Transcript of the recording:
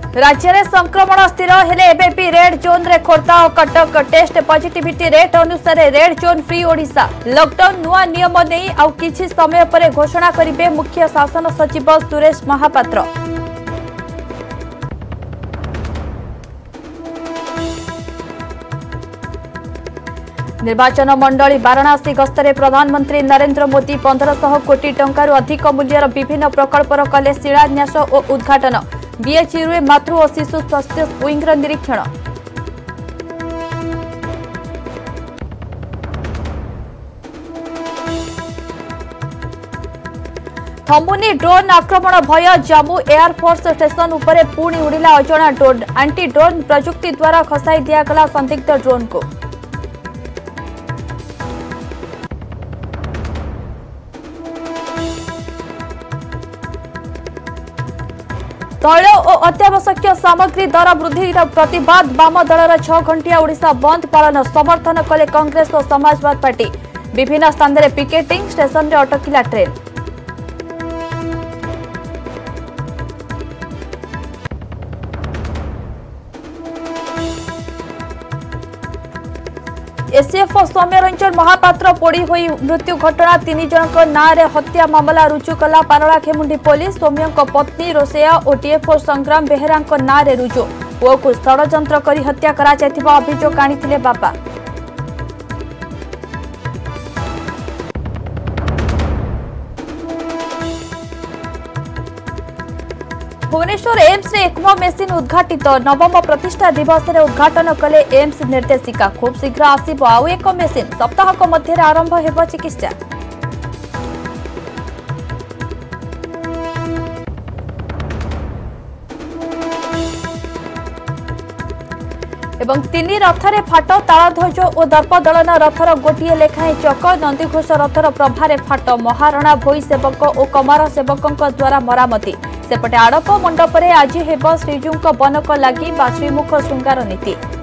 राज्य में संक्रमण स्थिर हेले एबेपी रेड जोन रे खोर्धा और कटक टेस्ट पॉजिटिविटी रेट अनुसार red zone free Odisha lockdown नुआ नियम नहीं आउ किछि समय पर घोषणा करिवे मुख्य शासन सचिव सुरेश महापात्र। निर्वाचन मंडली वाराणसी गस्तरे प्रधानमंत्री नरेंद्र मोदी 1500 कोटी टंकारु अधिक मूल्यर विभिन्न प्रकल्पर कले शिलान्यास और उद्घाटन। बीएचयू मातृ और शिशु स्वास्थ्य विंगर निरीक्षण। थमुनी ड्रोन आक्रमण भय जम्मू एयरफोर्स स्टेशन उपरे पुणी उड़िला अजଣା ड्रोन एंटी ड्रोन प्रजुक्ति द्वारा खसाई दियागला संदिग्ध ड्रोन को। तैल और अत्यावश्यक सामग्री दर वृद्धि प्रतिवाद वाम दलर 6 घंटिया ओडिशा बंद पालन समर्थन कले कांग्रेस और समाजवादी पार्टी। विभिन्न स्थान में पिकेटिंग स्टेशन रे अटकिला ट्रेन। एसीएफ सौम्यरंजन महापात्र पोड़ी हुई मृत्यु घटना 3 जनक नाँ रे हत्या मामला रुजु कला पारलाखेमुंडी पुलिस। सौम्य पत्नी रोसेया और डीएफओ संग्राम बेहेरा नाँ रे रुजु। पुओ को षड़यंत्र करी हत्या करा जायथिबा अभियोग आनिथिले बापा। भुवनेश्वर एम्स रे एक्मो मेसिन उद्घाटित। नवम प्रतिष्ठा दिवस रे उद्घाटन कले एम्स निर्देशिका। खूब शीघ्र आसिबो आउ एक मेसिन। सप्ताहक मध्य आरंभ हेबो चिकित्सा। एवं 3 रथरे फाट तालध्वज और दर्पदलन रथर गोटे लेखाएं चक। नंदीघोष रथर प्रभारे फाट। महारणा भोई सेवक और कमार सेवकों द्वारा मरामती। सेपटे आड़प मंडप आज हेब श्रीजू बनक लगी श्रीमुख श्रृंगार नीति।